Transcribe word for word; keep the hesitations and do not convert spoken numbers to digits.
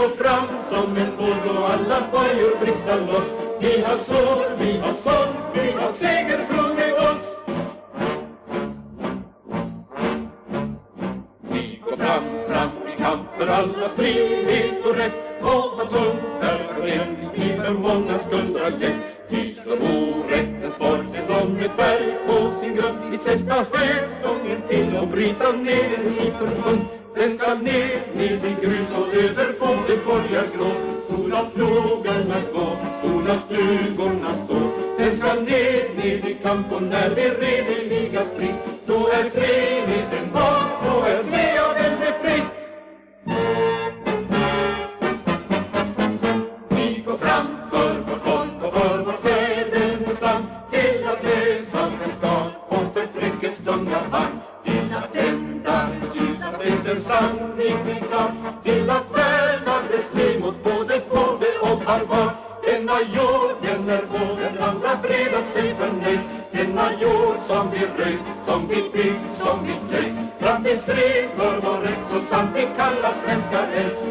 går fram som en våg och alla bojor bristar loss. Vi har sår, vi har sång, vi har segerfrån med oss. Vi går fram, fram i kamp för alla frihet och rätt. Och vad tungt där igen i för många skuldrar lätt. Ty slår orättens borg som ett berg på sin grund. Vi sätta hävstången till och bryta ner den i förbund. Den ska ner, ner i grus och över fåget borgar grå. Skola plogarna gå, skola stugorna stå. Den ska ner, ner i kamp och när vi redeliga strid. Då är friheten bak, då är Sveavälde fritt. Vi går fram för vår folk och för vår fädernesland. Till att lösa en stad om förtryckets tunga band. Till att ända ljus att det sanning blir klar. Till att värna dess liv mot både fåge och barbar. Denna jord, den är vår, den andra breda sig för nöjd. Denna jord som vi röjt, som vi byggt, som vi plöjt. Fram till strid för vår rätt, så sant vi kallas svenska eld.